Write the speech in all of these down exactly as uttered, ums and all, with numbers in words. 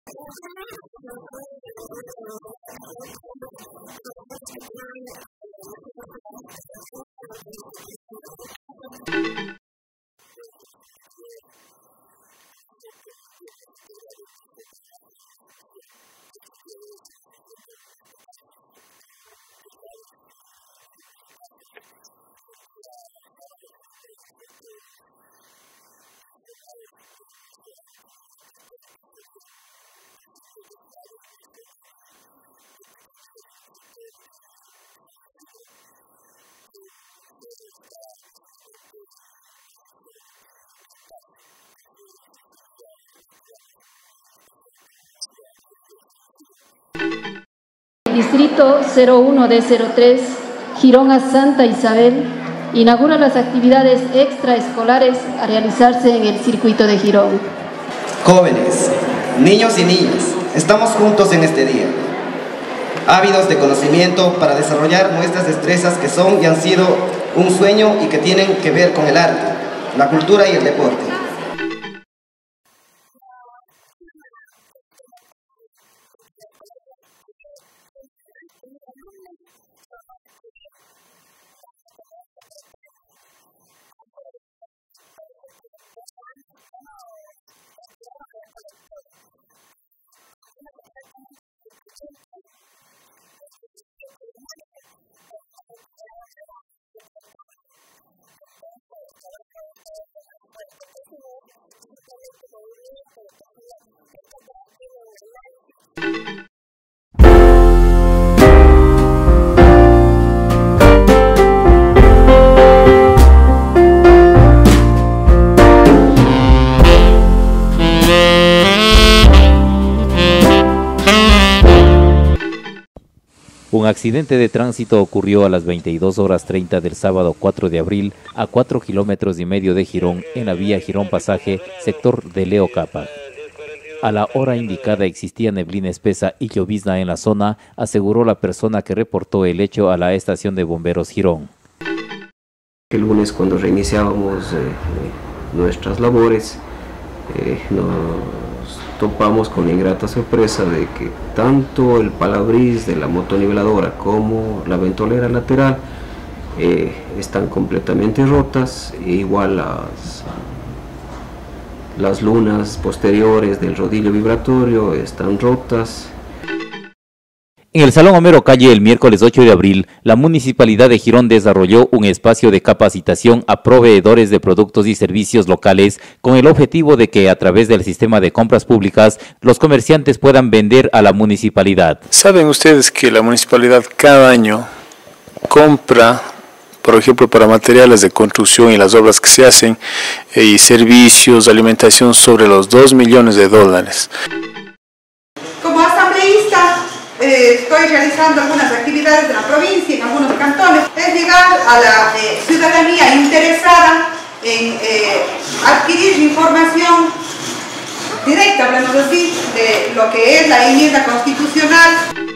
Distrito cero uno D cero tres, Girón a Santa Isabel, inaugura las actividades extraescolares a realizarse en el circuito de Girón. Jóvenes, niños y niñas, estamos juntos en este día, ávidos de conocimiento para desarrollar nuestras destrezas que son y han sido un sueño y que tienen que ver con el arte, la cultura y el deporte. Un accidente de tránsito ocurrió a las veintidós horas treinta del sábado cuatro de abril a cuatro kilómetros y medio de Girón en la vía Girón Pasaje, sector de Leo Capa. A la hora indicada existía neblina espesa y llovizna en la zona, aseguró la persona que reportó el hecho a la estación de bomberos Girón. El lunes, cuando reiniciábamos eh, nuestras labores, eh, nos topamos con la ingrata sorpresa de que tanto el palabrís de la motoniveladora como la ventolera lateral eh, están completamente rotas, e igual las, las lunas posteriores del rodillo vibratorio están rotas. En el Salón Homero Calle, el miércoles ocho de abril, la Municipalidad de Girón desarrolló un espacio de capacitación a proveedores de productos y servicios locales con el objetivo de que a través del sistema de compras públicas los comerciantes puedan vender a la municipalidad. ¿Saben ustedes que la municipalidad cada año compra, por ejemplo, para materiales de construcción y las obras que se hacen, eh, y servicios, alimentación, sobre los dos millones de dólares? Como asambleísta, Eh, estoy realizando algunas actividades en la provincia, en algunos cantones, es llegar a la eh, ciudadanía interesada en eh, adquirir información directa, hablamos así, de lo que es la enmienda constitucional.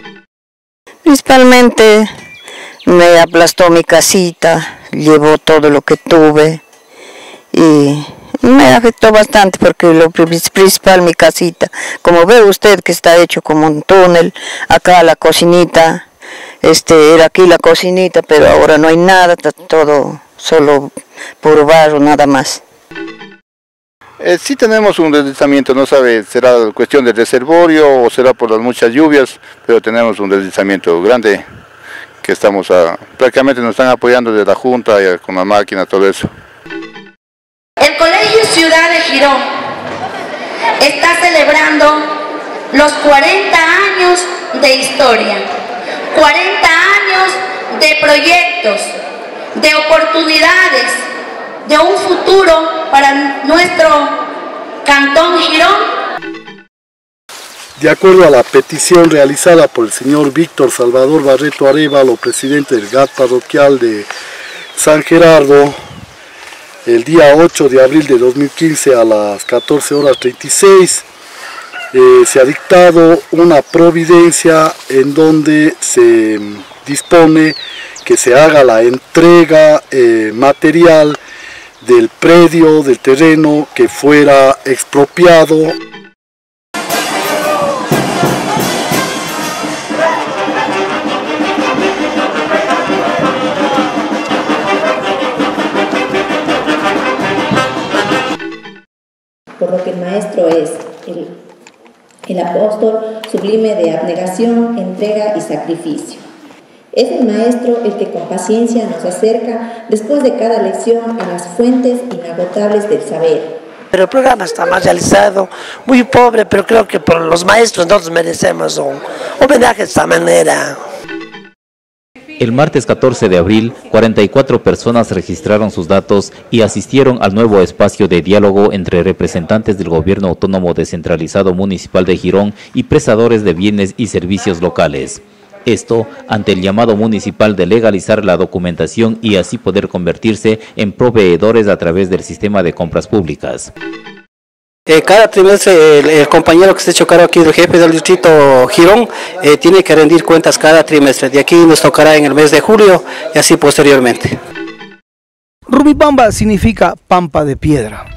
Principalmente me aplastó mi casita, llevó todo lo que tuve y me afectó bastante porque lo principal, mi casita, como ve usted que está hecho como un túnel, acá la cocinita, este era aquí la cocinita, pero ahora no hay nada, está todo solo puro barro, nada más. Eh, sí tenemos un deslizamiento, no sabe, será cuestión del reservorio o será por las muchas lluvias, pero tenemos un deslizamiento grande que estamos a, prácticamente nos están apoyando desde la Junta y con la máquina, todo eso. El Colegio Ciudad de Girón está celebrando los cuarenta años de historia, cuarenta años de proyectos, de oportunidades, de un futuro para nuestro Cantón Girón. De acuerdo a la petición realizada por el señor Víctor Salvador Barreto Arévalo, presidente del G A T parroquial de San Gerardo, el día ocho de abril de dos mil quince a las catorce horas treinta y seis, eh, se ha dictado una providencia en donde se dispone que se haga la entrega eh, material del predio, del terreno que fuera expropiado. el maestro es el, el apóstol sublime de abnegación, entrega y sacrificio. Es el maestro el que con paciencia nos acerca después de cada lección a las fuentes inagotables del saber. Pero el programa está mal realizado, muy pobre, pero creo que por los maestros nosotros merecemos un homenaje de esta manera. El martes catorce de abril, cuarenta y cuatro personas registraron sus datos y asistieron al nuevo espacio de diálogo entre representantes del Gobierno Autónomo Descentralizado Municipal de Girón y prestadores de bienes y servicios locales. Esto ante el llamado municipal de legalizar la documentación y así poder convertirse en proveedores a través del sistema de compras públicas. Eh, cada trimestre el, el compañero que se ha hecho cargo aquí del jefe del distrito Girón eh, tiene que rendir cuentas cada trimestre. De aquí nos tocará en el mes de julio y así posteriormente. Rumipamba significa pampa de piedra.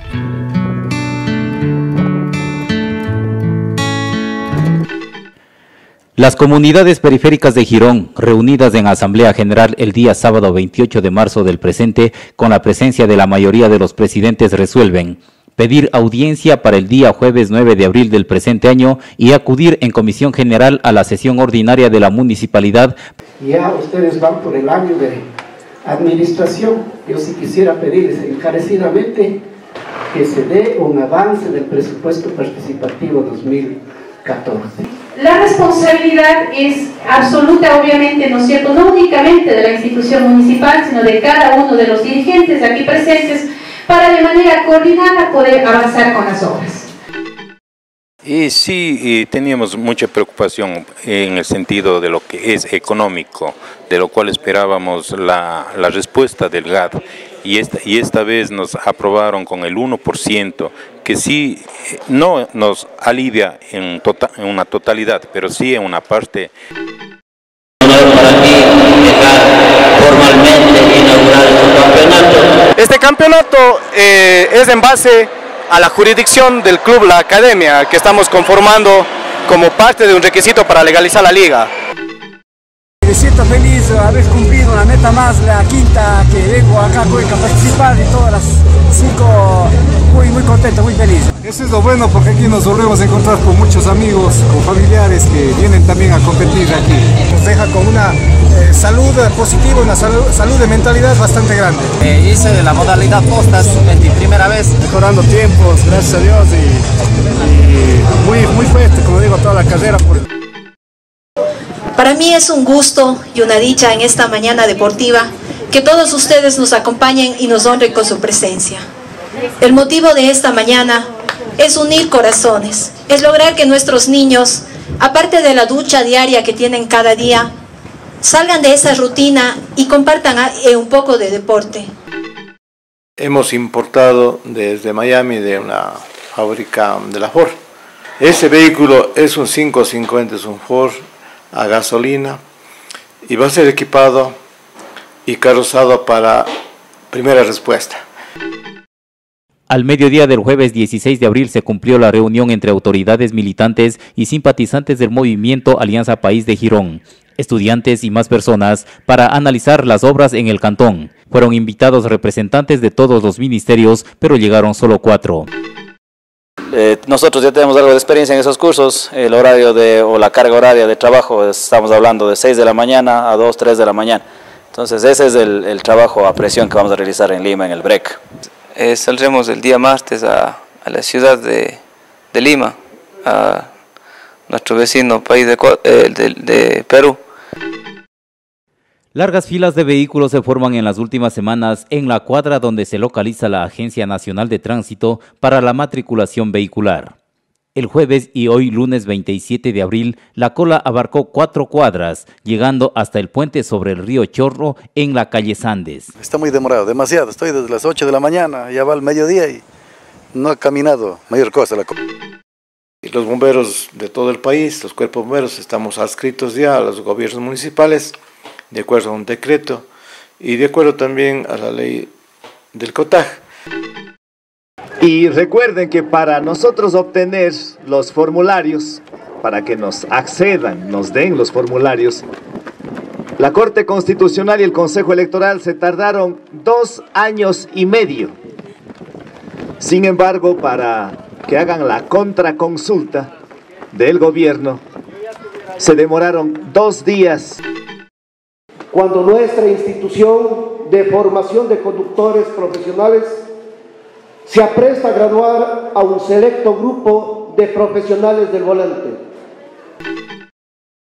Las comunidades periféricas de Girón, reunidas en Asamblea General el día sábado veintiocho de marzo del presente, con la presencia de la mayoría de los presidentes, resuelven pedir audiencia para el día jueves nueve de abril del presente año y acudir en comisión general a la sesión ordinaria de la municipalidad. Ya ustedes van por el año de administración. Yo sí quisiera pedirles encarecidamente que se dé un avance del presupuesto participativo dos mil catorce. La responsabilidad es absoluta, obviamente, ¿no es cierto?, no únicamente de la institución municipal, sino de cada uno de los dirigentes aquí presentes, para de manera coordinada poder avanzar con las obras. Y sí, y teníamos mucha preocupación en el sentido de lo que es económico, de lo cual esperábamos la, la respuesta del G A D, y esta, y esta vez nos aprobaron con el uno por ciento, que sí no nos alivia en, tota, en una totalidad, pero sí en una parte. Formalmente inaugurar este campeonato. Este campeonato eh, es en base a la jurisdicción del club La Academia, que estamos conformando como parte de un requisito para legalizar la liga. Me siento feliz de haber cumplido una meta más, la quinta que vengo acá a Cuenca a participar, y todas las cinco muy, muy contento, muy feliz. Eso es lo bueno, porque aquí nos volvemos a encontrar con muchos amigos, con familiares que vienen también a competir aquí. Nos deja con una eh, salud positiva, una salud, salud de mentalidad bastante grande. Eh, hice la modalidad postas en mi primera vez. Mejorando tiempos, gracias a Dios, y, y muy, muy fuerte, como digo, toda la carrera. Por... Para mí es un gusto y una dicha en esta mañana deportiva que todos ustedes nos acompañen y nos honren con su presencia. El motivo de esta mañana es unir corazones, es lograr que nuestros niños, aparte de la ducha diaria que tienen cada día, salgan de esa rutina y compartan un poco de deporte. Hemos importado desde Miami de una fábrica de la Ford. Ese vehículo es un quinientos cincuenta, es un Ford a gasolina, y va a ser equipado y carrozado para primera respuesta. Al mediodía del jueves dieciséis de abril se cumplió la reunión entre autoridades militantes y simpatizantes del movimiento Alianza País de Girón, estudiantes y más personas para analizar las obras en el cantón. Fueron invitados representantes de todos los ministerios, pero llegaron solo cuatro. Eh, nosotros ya tenemos algo de experiencia en esos cursos. El horario de, o la carga horaria de trabajo, estamos hablando de seis de la mañana a dos, tres de la mañana. Entonces ese es el, el trabajo a presión que vamos a realizar en Lima, en el B R E C. Eh, saldremos el día martes a, a la ciudad de, de Lima, a nuestro vecino país de, eh, de, de Perú. Largas filas de vehículos se forman en las últimas semanas en la cuadra donde se localiza la Agencia Nacional de Tránsito para la matriculación vehicular. El jueves y hoy lunes veintisiete de abril, la cola abarcó cuatro cuadras, llegando hasta el puente sobre el río Chorro en la calle Sandes. Está muy demorado, demasiado. Estoy desde las ocho de la mañana, ya va al mediodía y no ha caminado mayor cosa la cola. Los bomberos de todo el país, los cuerpos bomberos, estamos adscritos ya a los gobiernos municipales, de acuerdo a un decreto y de acuerdo también a la ley del COTAG. Y recuerden que para nosotros obtener los formularios, para que nos accedan, nos den los formularios, la Corte Constitucional y el Consejo Electoral se tardaron dos años y medio. Sin embargo, para que hagan la contraconsulta del gobierno. Se demoraron dos días. Cuando nuestra institución de formación de conductores profesionales se apresta a graduar a un selecto grupo de profesionales del volante,